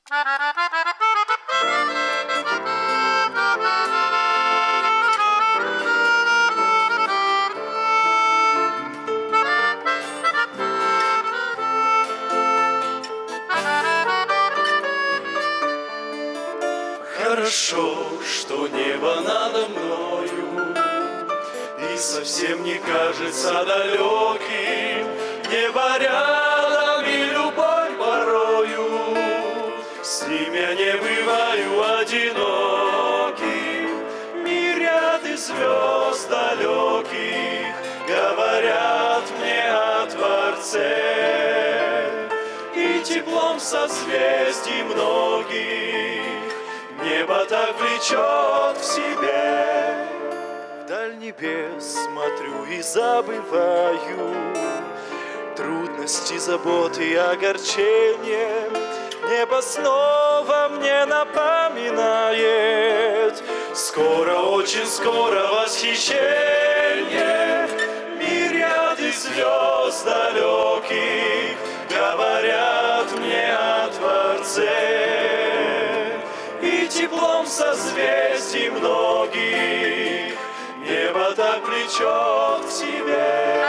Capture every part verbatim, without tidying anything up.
Хорошо, что небо надо мною и совсем не кажется далеким. Небо рядом и любовь порою, с ним я не бываю одиноким. Мириады звезд далеких говорят мне о Творце, и теплом созвездий многих небо так влечет в себе. Вдаль небес смотрю и забываю трудности, заботы и огорчения. Небо снова мне напоминает: скоро, очень скоро восхищение. Мириады звезд далеких говорят мне о Творце, и теплом созвездий многих небо так влечет к себе.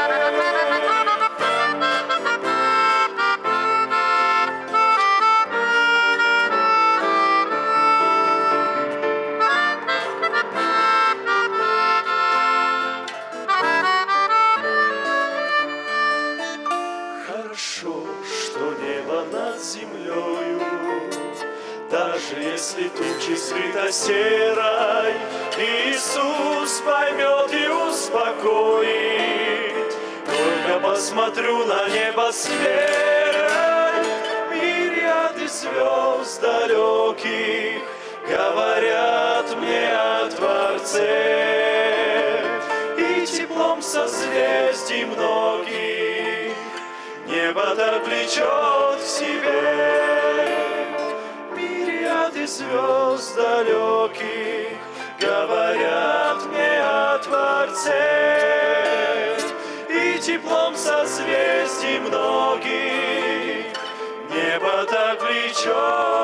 Хорошо, что небо над землею, даже если тучи скрыто серой, Иисус поймет и успокоит. Только посмотрю на небо с верой, мириады звезд далеких говорят мне о Творце, и теплом созвездий многих небо так влечет к себе. Мириады звезд далеких говорят мне о Творце, и теплом созвездий многих небо так влечет